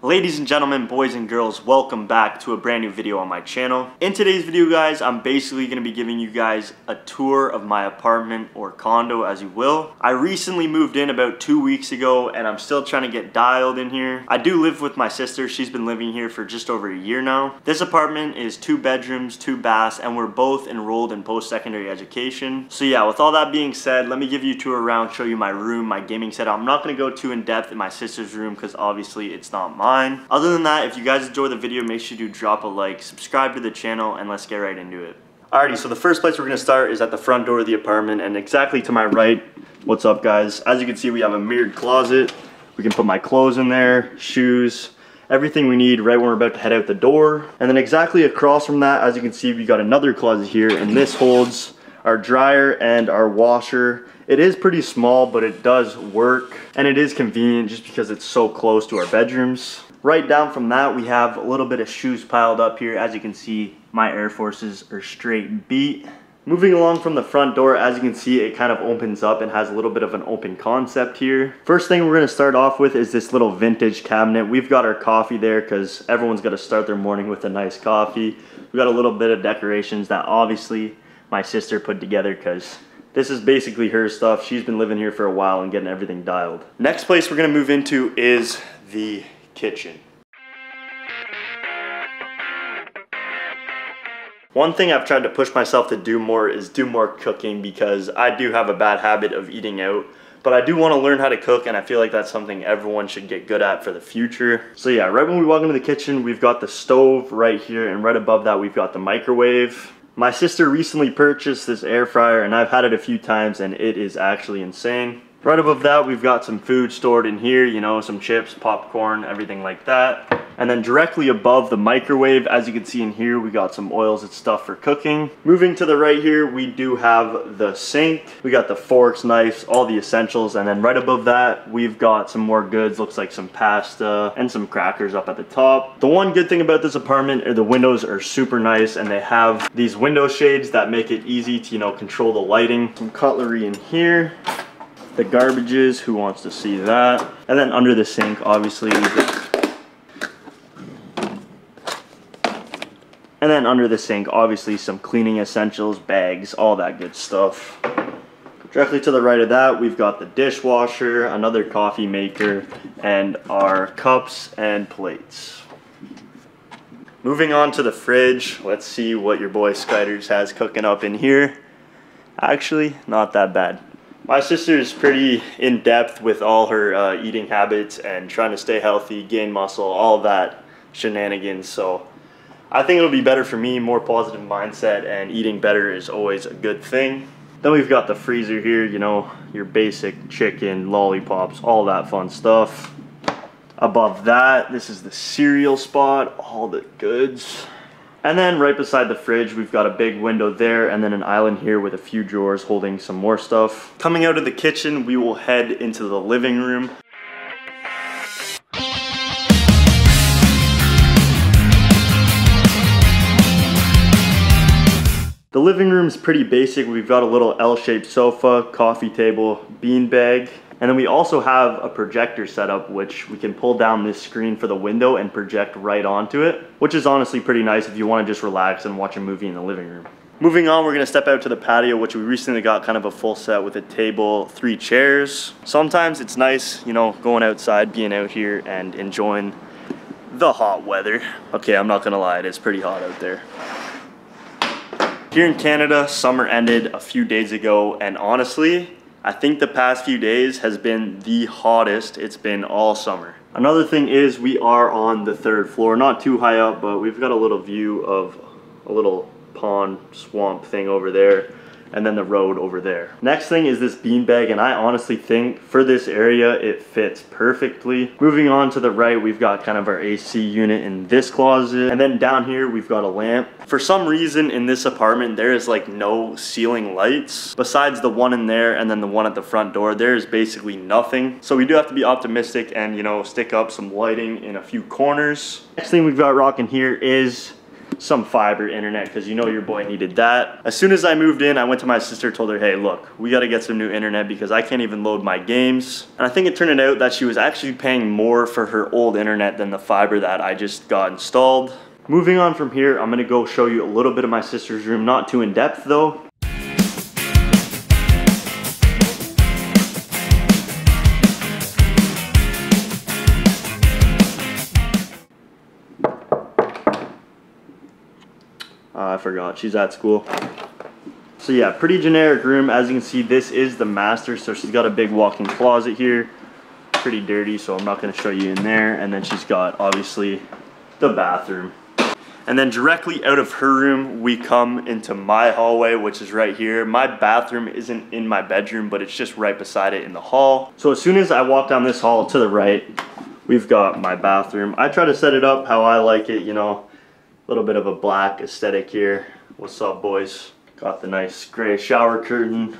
Ladies and gentlemen, boys and girls, welcome back to a brand new video on my channel. In today's video, guys, I'm basically going to be giving you guys a tour of my apartment or condo, as you will. I recently moved in about 2 weeks ago and I'm still trying to get dialed in here. I do live with my sister. She's been living here for just over a year now. This apartment is 2 bedrooms, 2 baths, and we're both enrolled in post-secondary education. So yeah, with all that being said, let me give you a tour around, show you my room, my gaming setup. I'm not going to go too in depth in my sister's room because obviously it's not mine. Other than that, if you guys enjoy the video, make sure you drop a like, subscribe to the channel, and let's get right into it. Alrighty, so the first place we're going to start is at the front door of the apartment, and exactly to my right, what's up guys, as you can see we have a mirrored closet. We can put my clothes in there, shoes, everything we need right when we're about to head out the door. And then exactly across from that, as you can see, we got another closet here, and this holds our dryer and our washer. It is pretty small, but it does work, and it is convenient just because it's so close to our bedrooms. Right down from that, we have a little bit of shoes piled up here. As you can see, my Air Forces are straight beat. Moving along from the front door, as you can see, it kind of opens up and has a little bit of an open concept here. First thing we're going to start off with is this little vintage cabinet. We've got our coffee there because everyone's got to start their morning with a nice coffee. We've got a little bit of decorations that obviously my sister put together because this is basically her stuff. She's been living here for a while and getting everything dialed. Next place we're going to move into is the kitchen. One thing I've tried to push myself to do more is do more cooking because I do have a bad habit of eating out, but I do want to learn how to cook, and I feel like that's something everyone should get good at for the future. So yeah, right when we walk into the kitchen, we've got the stove right here, and right above that we've got the microwave. My sister recently purchased this air fryer and I've had it a few times and it is actually insane. Right above that we've got some food stored in here, you know, some chips, popcorn, everything like that. And then directly above the microwave, as you can see in here, we got some oils and stuff for cooking. Moving to the right here, we do have the sink. We got the forks, knives, all the essentials. And then right above that, we've got some more goods. Looks like some pasta and some crackers up at the top. The one good thing about this apartment are the windows are super nice, and they have these window shades that make it easy to, you know, control the lighting. Some cutlery in here. The garbages, who wants to see that? And then under the sink, obviously, some cleaning essentials, bags, all that good stuff. Directly to the right of that, we've got the dishwasher, another coffee maker, and our cups and plates. Moving on to the fridge, let's see what your boy Skyders has cooking up in here. Actually, not that bad. My sister is pretty in-depth with all her eating habits and trying to stay healthy, gain muscle, all that shenanigans. So I think it'll be better for me, more positive mindset, and eating better is always a good thing. Then we've got the freezer here, you know, your basic chicken, lollipops, all that fun stuff. Above that, this is the cereal spot, all the goods. And then right beside the fridge, we've got a big window there and then an island here with a few drawers holding some more stuff. Coming out of the kitchen, we will head into the living room. The living room is pretty basic. We've got a little L-shaped sofa, coffee table, beanbag. And then we also have a projector set up, which we can pull down this screen for the window and project right onto it, which is honestly pretty nice if you want to just relax and watch a movie in the living room. Moving on, we're going to step out to the patio, which we recently got kind of a full set with a table, 3 chairs. Sometimes it's nice, you know, going outside, being out here and enjoying the hot weather. Okay, I'm not going to lie, it is pretty hot out there. Here in Canada, summer ended a few days ago, and honestly, I think the past few days has been the hottest it's been all summer. Another thing is we are on the 3rd floor, not too high up, but we've got a little view of a little pond swamp thing over there, and then the road over there. Next thing is this beanbag, and I honestly think for this area it fits perfectly. Moving on to the right, we've got kind of our AC unit in this closet, and then down here we've got a lamp. For some reason in this apartment there is like no ceiling lights. Besides the one in there and then the one at the front door, there is basically nothing. So we do have to be optimistic and, you know, stick up some lighting in a few corners. Next thing we've got rocking here is some fiber internet because you know your boy needed that. As soon as I moved in, I went to my sister, told her, hey, look, we got to get some new internet because I can't even load my games. And I think it turned out that she was actually paying more for her old internet than the fiber that I just got installed. Moving on from here, I'm going to go show you a little bit of my sister's room, not too in depth though. I forgot, she's at school. So yeah, pretty generic room. As you can see, this is the master, so she's got a big walk-in closet here. Pretty dirty, so I'm not going to show you in there. And then she's got, obviously, the bathroom. And then directly out of her room, we come into my hallway, which is right here. My bathroom isn't in my bedroom, but it's just right beside it in the hall. So as soon as I walk down this hall to the right, we've got my bathroom. I try to set it up how I like it, you know. A little bit of a black aesthetic here. What's up, boys? Got the nice gray shower curtain,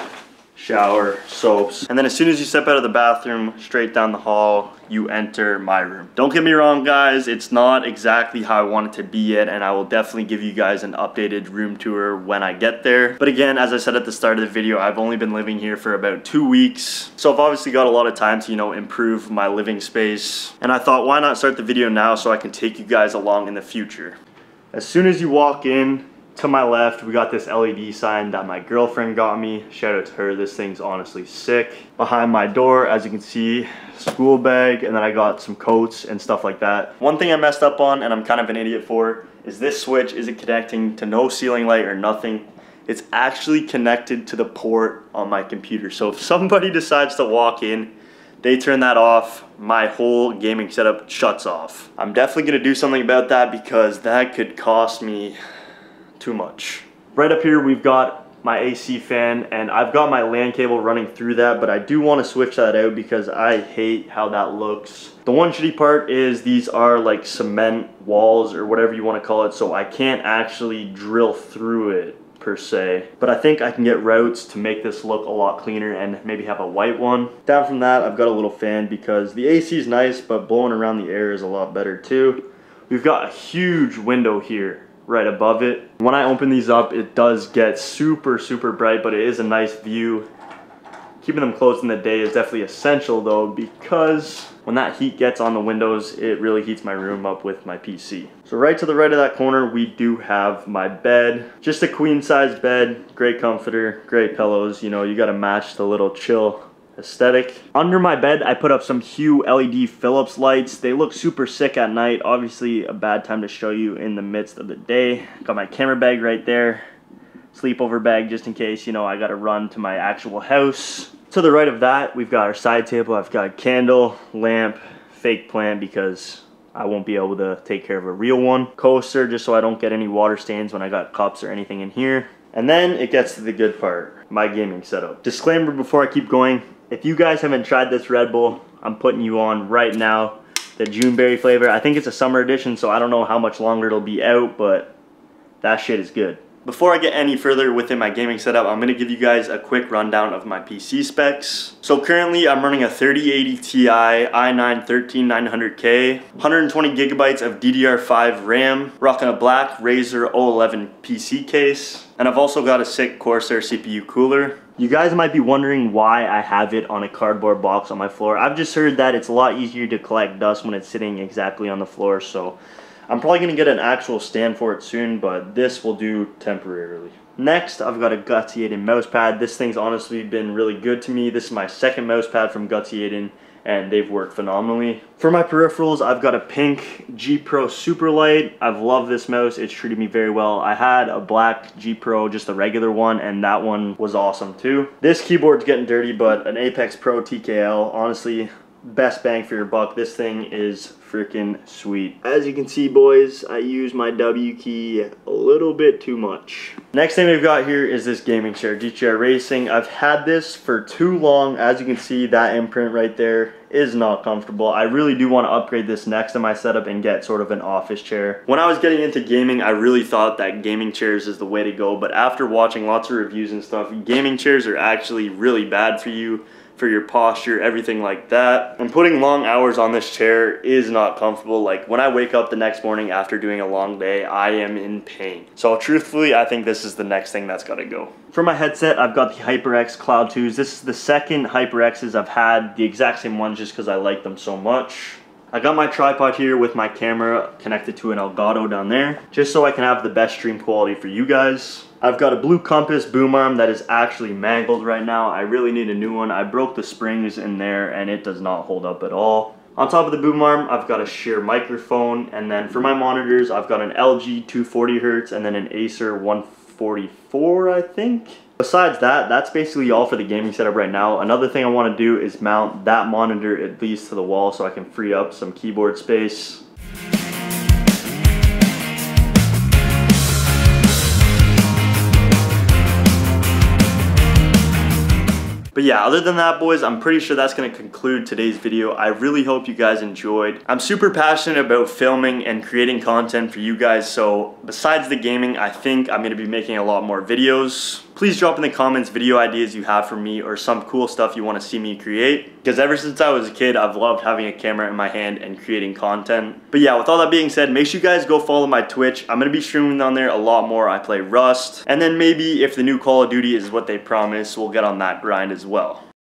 shower, soaps. And then as soon as you step out of the bathroom, straight down the hall, you enter my room. Don't get me wrong, guys, it's not exactly how I want it to be yet, and I will definitely give you guys an updated room tour when I get there. But again, as I said at the start of the video, I've only been living here for about 2 weeks. So I've obviously got a lot of time to, you know, improve my living space. And I thought, why not start the video now so I can take you guys along in the future. As soon as you walk in, to my left, we got this LED sign that my girlfriend got me. Shout out to her, this thing's honestly sick. Behind my door, as you can see, school bag, and then I got some coats and stuff like that. One thing I messed up on, and I'm kind of an idiot for, is this switch isn't connecting to no ceiling light or nothing. It's actually connected to the port on my computer. So if somebody decides to walk in, they turn that off, my whole gaming setup shuts off. I'm definitely gonna do something about that because that could cost me too much. Right up here we've got my AC fan, and I've got my LAN cable running through that, but I do want to switch that out because I hate how that looks. The one shitty part is these are like cement walls or whatever you want to call it, so I can't actually drill through it per se. But I think I can get routes to make this look a lot cleaner and maybe have a white one. Down from that, I've got a little fan because the AC is nice, but blowing around the air is a lot better too. We've got a huge window here right above it. When I open these up, it does get super bright, but it is a nice view. Keeping them closed in the day is definitely essential though, because when that heat gets on the windows, it really heats my room up with my PC. So right to the right of that corner, we do have my bed. Just a queen size bed, great comforter, great pillows. You know, you gotta match the little chill aesthetic. Under my bed, I put up some Hue LED Philips lights. They look super sick at night. Obviously a bad time to show you in the midst of the day. Got my camera bag right there. Sleepover bag just in case, you know, I gotta run to my actual house. To the right of that, we've got our side table. I've got a candle, lamp, fake plant because I won't be able to take care of a real one. Coaster, just so I don't get any water stains when I got cups or anything in here. And then it gets to the good part, my gaming setup. Disclaimer before I keep going, if you guys haven't tried this Red Bull, I'm putting you on right now. The Juneberry flavor. I think it's a summer edition, so I don't know how much longer it'll be out, but that shit is good. Before I get any further within my gaming setup, I'm going to give you guys a quick rundown of my PC specs. So currently I'm running a 3080 Ti i9 13900K, 120 gigabytes of DDR5 RAM, rocking a black Razer O11 PC case, and I've also got a sick Corsair CPU cooler. You guys might be wondering why I have it on a cardboard box on my floor. I've just heard that it's a lot easier to collect dust when it's sitting exactly on the floor, so I'm probably going to get an actual stand for it soon, but this will do temporarily. Next, I've got a Gutsy 8 mouse pad. This thing's honestly been really good to me. This is my second mouse pad from Gutsy 8, and they've worked phenomenally. For my peripherals, I've got a pink G Pro Superlight. I've loved this mouse. It's treated me very well. I had a black G Pro, just a regular one, and that one was awesome too. This keyboard's getting dirty, but an Apex Pro TKL, honestly, best bang for your buck. This thing is freaking sweet. As you can see, boys, I use my W key a little bit too much. Next thing we've got here is this gaming chair, GTR Racing. I've had this for too long. As you can see, that imprint right there is not comfortable. I really do want to upgrade this next to my setup and get sort of an office chair. When I was getting into gaming, I really thought that gaming chairs is the way to go, but after watching lots of reviews and stuff, gaming chairs are actually really bad for you for your posture, everything like that. And putting long hours on this chair is not comfortable. Like when I wake up the next morning after doing a long day, I am in pain. So truthfully, I think this is the next thing that's gotta go. For my headset, I've got the HyperX Cloud 2s. This is the second HyperXs I've had, the exact same ones just because I like them so much. I got my tripod here with my camera connected to an Elgato down there, just so I can have the best stream quality for you guys. I've got a Blue Compass boom arm that is actually mangled right now. I really need a new one. I broke the springs in there and it does not hold up at all. On top of the boom arm, I've got a Shure microphone, and then for my monitors, I've got an LG 240Hz and then an Acer 144, I think. Besides that, that's basically all for the gaming setup right now. Another thing I want to do is mount that monitor at least to the wall so I can free up some keyboard space. But yeah, other than that, boys, I'm pretty sure that's going to conclude today's video. I really hope you guys enjoyed. I'm super passionate about filming and creating content for you guys, so besides the gaming, I think I'm going to be making a lot more videos. Please drop in the comments video ideas you have for me or some cool stuff you want to see me create, because ever since I was a kid, I've loved having a camera in my hand and creating content. But yeah, with all that being said, make sure you guys go follow my Twitch. I'm going to be streaming on there a lot more. I play Rust, and then maybe if the new Call of Duty is what they promise, we'll get on that grind as well.